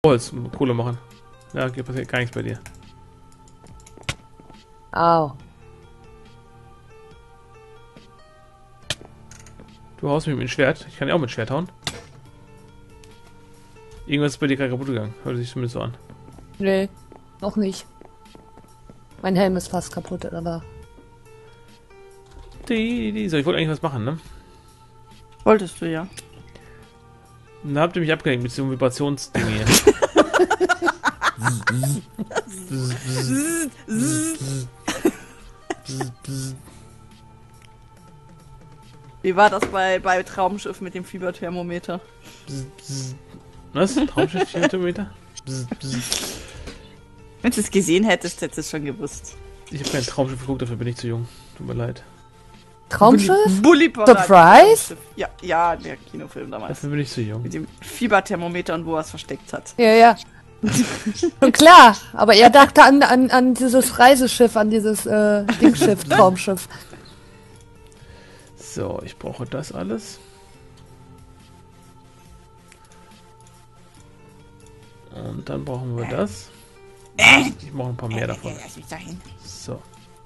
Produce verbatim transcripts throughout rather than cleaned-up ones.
Holz, Kohle machen. Ja, okay, passiert gar nichts bei dir. Au. Du haust mich mit dem Schwert. Ich kann ja auch mit Schwert hauen. Irgendwas ist bei dir gerade kaputt gegangen. Hört sich zumindest so an. Nee, noch nicht. Mein Helm ist fast kaputt, aber... Die, die, so, ich wollte eigentlich was machen, ne? Wolltest du ja. Da habt ihr mich abgelenkt mit diesem Vibrationsding hier. Wie war das bei, bei Traumschiff mit dem Fieberthermometer? Was? Traumschiff Kilometer? Wenn du es gesehen hättest, hättest du es schon gewusst. Ich habe kein Traumschiff geguckt, dafür bin ich zu jung. Tut mir leid. Traumschiff? Bulli Surprise? Ja, ja, der Kinofilm damals. Dafür bin ich zu jung. Mit dem Fieberthermometer und wo er es versteckt hat. Ja, ja. Schon klar, aber er dachte an, an, an dieses Reiseschiff, an dieses äh, Dingschiff, Traumschiff. So, ich brauche das alles. Und dann brauchen wir das. Ich brauche ein paar mehr davon. So.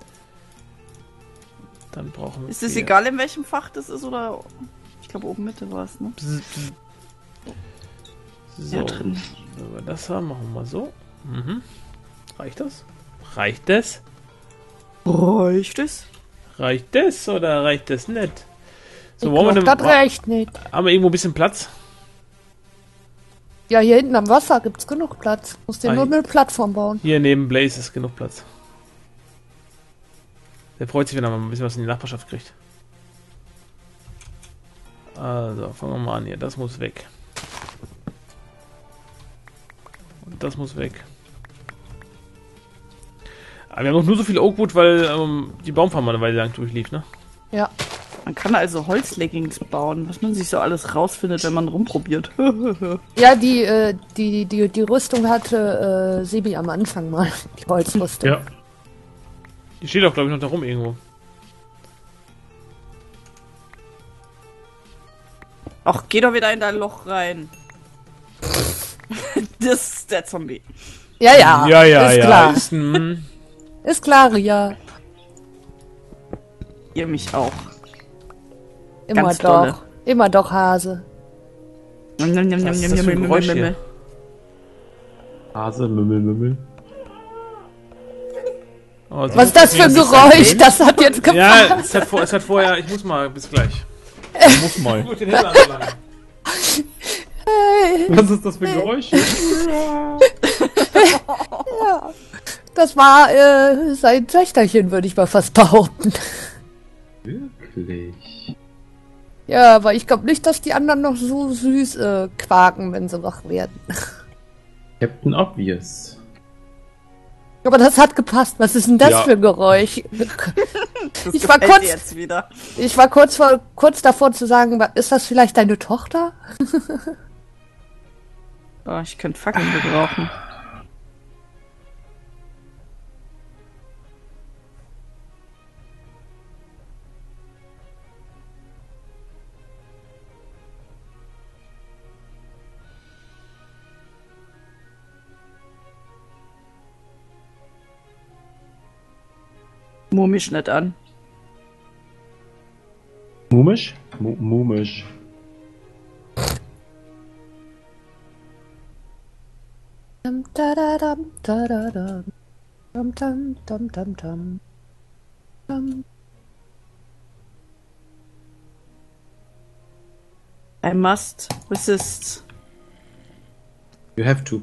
Dann brauchen wir... Ist es vier. egal, in welchem Fach das ist, oder... Ich glaube, oben Mitte war es, ne? So, Ja, drin. wenn wir das haben, machen wir mal so. Mhm. Reicht das? Reicht das? Reicht es? Reicht das oder reicht das nicht? So, Ich wollen wir glaub, denn, das reicht nicht. haben wir irgendwo ein bisschen Platz? Ja, hier hinten am Wasser gibt's genug Platz. Muss dir Ah, nur hier- eine Plattform bauen. Hier neben Blaze ist genug Platz. Der freut sich, wenn er mal ein bisschen was in die Nachbarschaft kriegt. Also, fangen wir mal an hier. Das muss weg. Und das muss weg. Aber wir haben noch nur so viel Oakwood, weil ähm, die Baumfarm mal eine Weile lang durchlief, ne? Ja. Man kann also Holzleggings bauen, was man sich so alles rausfindet, wenn man rumprobiert. Ja, die, äh, die, die, die Rüstung hatte äh, Sebi am Anfang mal. Die Holzrüstung. Ja. Die steht auch, glaube ich, noch da rum irgendwo. Ach, geh doch wieder in dein Loch rein. Das ist der Zombie. Ja, ja. Ja, ja, ist ja. Klar. Ist, mm, Ist klar, ja. Ihr mich auch. Immer Ganz doch. dolle. Immer doch, Hase. Njam, njam, njam, Was ist njam, das für ein njam, Geräusch njam, hier? njam. Hase, Mümmel, Mümmel. oh, sie Was ist das für ein Geräusch? Das hat jetzt Ja, gefallen. es hat, vor, es hat vorher... Ich muss mal, bis gleich. Muss mal. Ich muss den Himmel anlangen. Was ist das für ein Geräusch? Ja. Das war äh, sein Töchterchen, würde ich mal fast behaupten. Wirklich? Ja, aber ich glaube nicht, dass die anderen noch so süß äh, quaken, wenn sie wach werden. Captain Obvious. Aber das hat gepasst. Was ist denn das Ja. für ein Geräusch? Das Ich war gefällt kurz- dir jetzt wieder. Ich war kurz vor, kurz davor zu sagen, wa- ist das vielleicht deine Tochter? Oh, ich könnte Fackeln gebrauchen. Muh mich nicht an. Mumisch? Mu Mumisch. Dum, da, da, dum, da, da, dum. Dum, dum, dum, dum, dum. Dum. I must resist. You have to.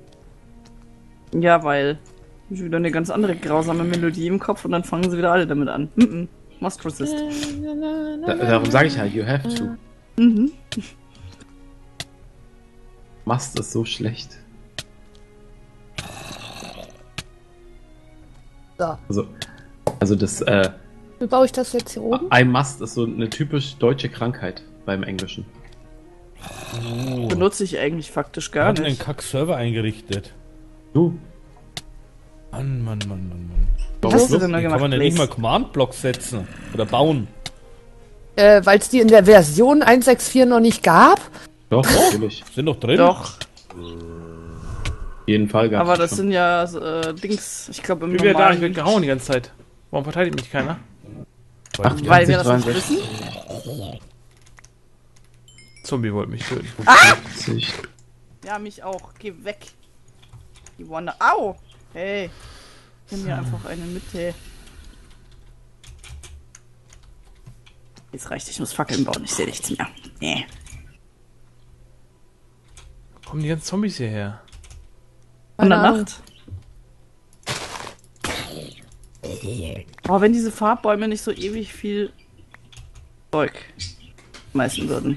Ja, weil ich hab wieder eine ganz andere grausame Melodie im Kopf und dann fangen sie wieder alle damit an. Mm -mm. Must resist. Da, darum sage ich halt, you have to. Mhm. Must ist so schlecht. So, Also, also das, äh, wie baue ich das jetzt hier oben? I must ist so eine typisch deutsche Krankheit beim Englischen. Oh. Benutze ich eigentlich faktisch Wir gar hatten einen nicht. Kack-Server eingerichtet. Du, Mann, Mann, Mann, Mann, Mann. Was hast du denn da Wie kann gemacht? man denn nicht mal Blaze? Command-Block setzen? Oder bauen? Äh, weil es die in der Version eins Punkt sechs Punkt vier noch nicht gab? doch, natürlich. Sind doch drin? Doch. jeden Fall gab's Aber das schon. sind ja äh, Dings, ich glaube im Ich bin wieder da, ich normalen... werde gehauen die ganze Zeit. Warum verteidigt mich keiner? achtundachtzig, Weil wir das nicht dreiundsechzig, wissen? Zombie wollte mich töten. fünfundsiebzig. Ja, mich auch. Geh weg. Die Wanda. Au! Hey. Nimm mir einfach eine Mitte. Jetzt reicht, ich muss Fackeln bauen, ich sehe nichts mehr. Nee. Wo kommen die ganzen Zombies hierher? Von der Keine Ahnung. Nacht. Oh, wenn diese Farbbäume nicht so ewig viel Zeug schmeißen würden.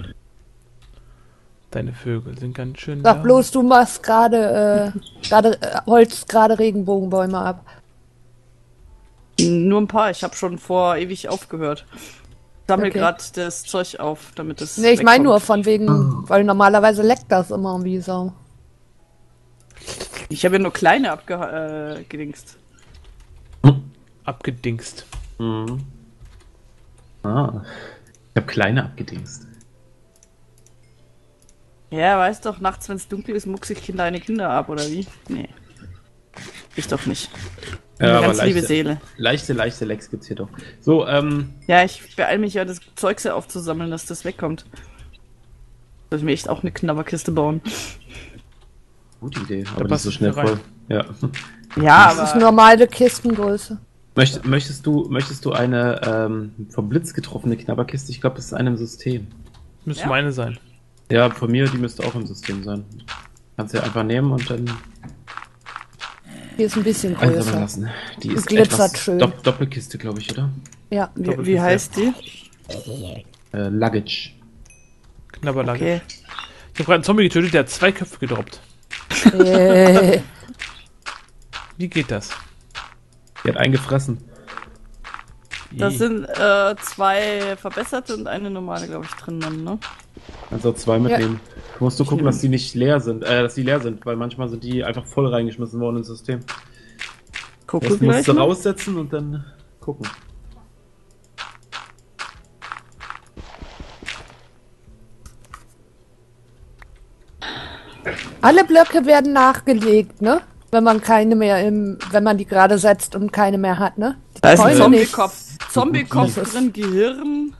Deine Vögel sind ganz schön Sag laut. bloß, du machst gerade, äh, gerade, äh, holst gerade Regenbogenbäume ab. Nur ein paar, ich habe schon vor ewig aufgehört. Ich sammle Okay. gerade das Zeug auf, damit es. Nee, ich meine nur wegkommt. von wegen, weil normalerweise leckt das immer wie Sau. Ich habe ja nur kleine abgedingst. Äh, gedingst. Abgedingst. Mhm. Ah. Ich habe kleine abgedingst. Ja, weißt doch, nachts, wenn es dunkel ist, mucks ich kleine Kinder ab, oder wie? Nee. Ich doch nicht. Eine aber ganz liebe leichte, Seele. leichte, leichte Lecks gibt's hier doch. So, ähm, Ja, ich beeile mich ja, das Zeug sehr aufzusammeln, dass das wegkommt. Soll ich mir echt auch eine Knabberkiste bauen. gute Idee, aber nicht passt so schnell rein. voll. Ja. Ja, Das ist aber. normale Kistengröße. Möcht, möchtest du, möchtest du eine ähm, vom Blitz getroffene Knabberkiste? Ich glaube, das ist in einem System. Müsste Ja? meine sein. Ja, von mir, die müsste auch im System sein. Kannst du ja einfach nehmen und dann Die ist ein bisschen einsammeln größer. lassen. Die ist glitzert etwas schön. Dopp Doppelkiste, glaube ich, oder? Ja. Wie, wie heißt die? Äh, Luggage. Knabberlage. Okay. Ich habe gerade einen Zombie getötet, der hat zwei Köpfe gedroppt. Äh, Wie geht das? Die hat eingefressen. Das Ih. sind äh, zwei verbesserte und eine normale, glaube ich, drin dann, ne? Also zwei mitnehmen. Du musst du gucken, dass die nicht leer sind, äh, dass die leer sind, weil manchmal sind die einfach voll reingeschmissen worden ins System. Guck Das gleich musst du mal. raussetzen und dann gucken. alle Blöcke werden nachgelegt, ne? Wenn man keine mehr im, wenn man die gerade setzt und keine mehr hat, ne? Die Da ist ein Zäune nicht. Zombie-Kopf. Zombie-Kopf Das ist- drin, Gehirn.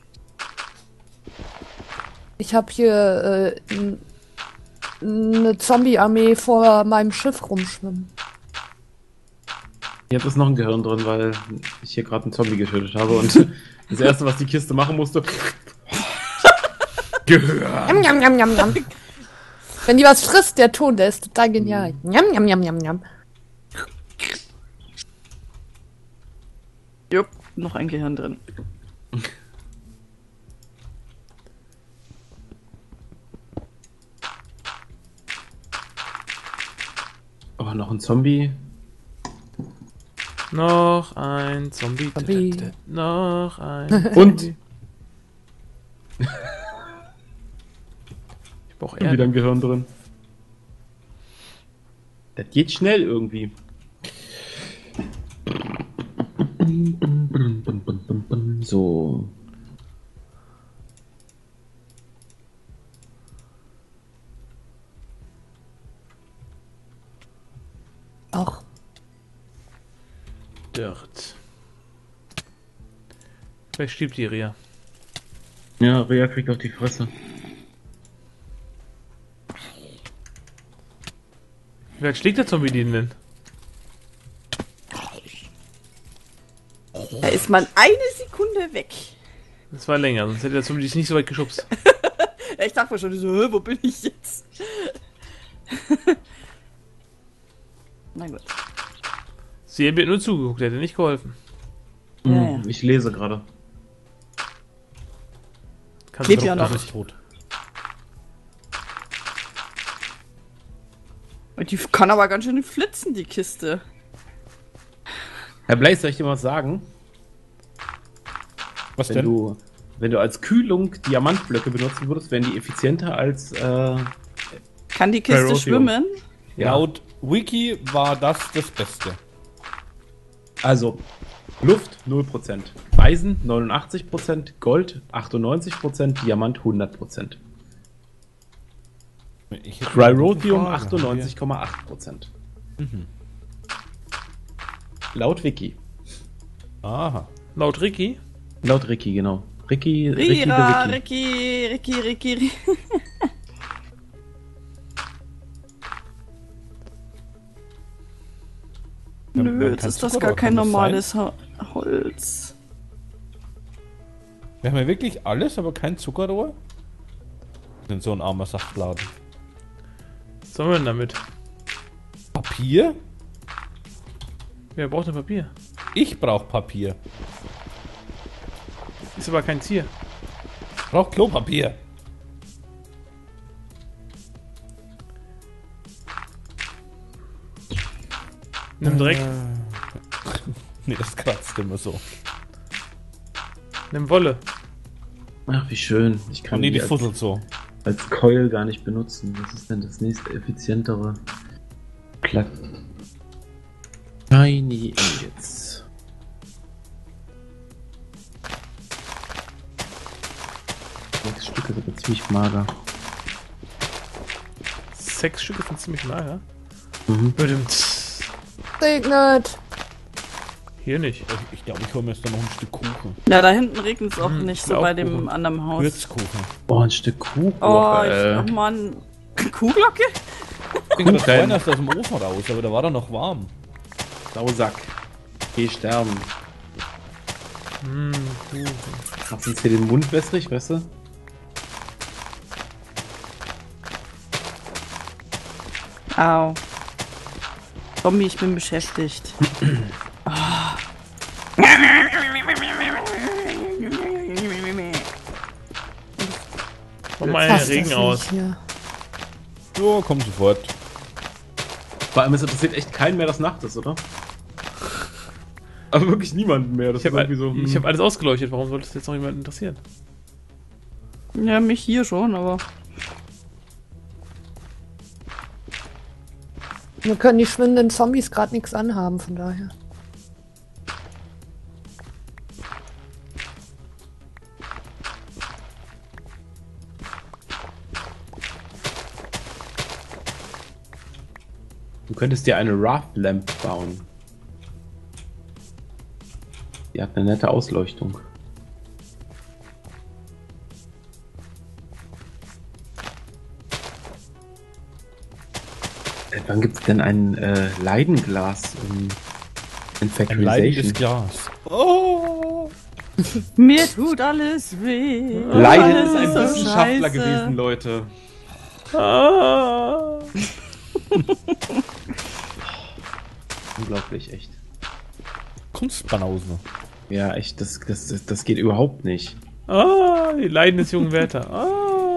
Ich habe hier äh, n- eine Zombie-Armee vor meinem Schiff rumschwimmen. Jetzt ist noch ein Gehirn drin, weil ich hier gerade einen Zombie getötet habe und das erste, was die Kiste machen musste. Gehirn! Njam, njam, njam, njam, njam. Wenn die was frisst, der Ton, der ist total genial. Njam, njam, njam, njam, njam. Jupp, noch ein Gehirn drin. Oh, noch ein Zombie. Noch ein Zombie. Zombie. Noch ein Und Zombie. Ich brauche wieder Erde. ein Gehirn drin. Das geht schnell irgendwie. So. Auch. Dirt. Vielleicht stirbt die Ria. Ja, Rea kriegt auf die Fresse. Wie weit schlägt der Zombie den denn? Da ist man eine Sekunde weg. Das war länger, sonst hätte der Zombie dich nicht so weit geschubst. Ja, ich dachte mir schon so, hä, wo bin ich jetzt? Na gut. Sie hat nur zugeguckt, der hätte nicht geholfen. Ja, Hm, ja. Ich lese gerade. Kannst Lebt du ja doch- noch. ist tot. Und die kann aber ganz schön flitzen, die Kiste. Herr Blaze, soll ich dir was sagen? Was Wenn denn? du, wenn du als Kühlung Diamantblöcke benutzen würdest, wären die effizienter als, äh, Kann die Kiste Ferocium. schwimmen? ja. Laut Wiki war das das Beste. Also, Luft null Prozent, Eisen neunundachtzig Prozent, Gold achtundneunzig Prozent, Diamant hundert Prozent. Ich hätte Cryrothium noch eine Frage. achtundneunzig Komma acht Prozent. Mhm. Laut Wiki. Aha. Laut Ricky. Laut Ricky, genau. Ricky, Ricky, Rira, the Wiki. Ricky, Ricky, Ricky, Ricky. Wir haben- wir Nö, haben jetzt kein ist das Zucker, gar oder? kein Kann das normales Ha- Holz. Wir haben ja wirklich alles, aber kein Zuckerrohr? Wir sind so ein armer Saftladen. Was sollen wir denn damit? Papier? Wer braucht denn Papier? Ich brauch Papier. Ist aber kein Tier. Ich brauch Klopapier. Nimm Dreck. Nee, das kratzt immer so. Nimm Wolle. Ach, wie schön. Ich Und kann nee, die die als, fusselt so. als Coil gar nicht benutzen. Was ist denn das nächste effizientere? Platt. Tiny Ingots. Sechs Stücke sind aber ziemlich mager. Sechs Stücke sind ziemlich mager. Mhm. Bedimmt. Regnet. Hier nicht. Ich, ich glaube, ich hole mir jetzt dann noch ein Stück Kuchen. Ja, da hinten regnet es auch Hm, nicht ich so will bei auch dem Kuchen. anderen Haus. Würzkuchen. Oh, ein Stück Kuchen. Oh, ich, äh, oh Mann. Kuhglocke? Ich bin gerade Kuchen. vorhin erst aus dem Ofen raus, aber da war er noch warm. Sausack. Geh sterben. Hm, Kuchen. Machst uns hier den Mund wässrig, weißt du? Au. Zombie, ich bin beschäftigt. Mach mal Fass einen das Regen aus. nicht hier. So, komm sofort. Vor allem, es interessiert echt keinen mehr, dass Nacht ist, oder? Aber wirklich niemanden mehr. Das Ich habe ist irgendwie so. ich hab alles ausgeleuchtet. Warum sollte es jetzt noch jemand interessieren? Ja, mich hier schon, aber. Wir können die schwimmenden Zombies gerade nichts anhaben, von daher. Du könntest dir eine Raft Lamp bauen. Die hat eine nette Ausleuchtung. Seit wann gibt es denn ein äh, Leidenglas in, in Ein leidendes Factorization? Glas. Oh! Mir tut alles weh. Leiden Alles ist ein so Wissenschaftler scheiße. gewesen, Leute. Ah. Unglaublich, echt. Kunstbanausen. Ja, echt, das, das, das, das geht überhaupt nicht. Ah, die Leiden des jungen Werther. Ah.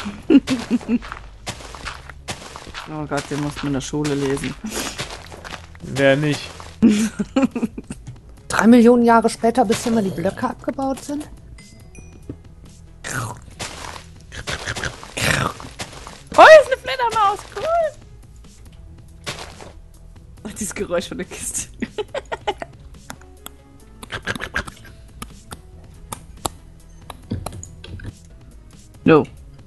Oh Gott, den musst du in der Schule lesen. Wer nicht? Drei Millionen Jahre später, bis hier mal die Blöcke abgebaut sind? Oh, hier ist eine Fledermaus. Cool. Ach, dieses Geräusch von der Kiste. No.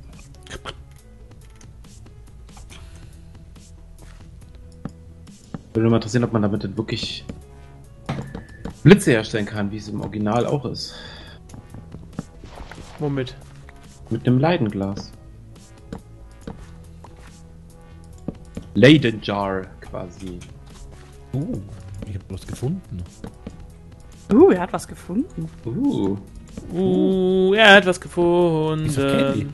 Würde mich mal interessieren, ob man damit denn wirklich Blitze herstellen kann, wie es im Original auch ist. Womit? Mit einem Leidenglas. Leidenjar quasi. Uh, ich hab was gefunden. Uh, er hat was gefunden. Uh. Uh, er hat was gefunden. Wieso Candy?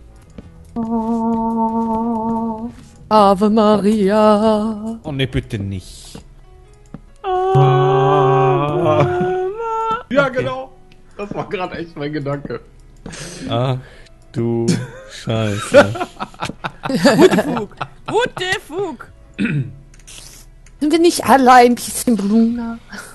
Ave Maria. Oh ne, bitte nicht. Ah. Ja, genau. Das war gerade echt mein Gedanke. Ach du Scheiße. Fug. What the Fug? Sind wir nicht alle ein bisschen Bruna?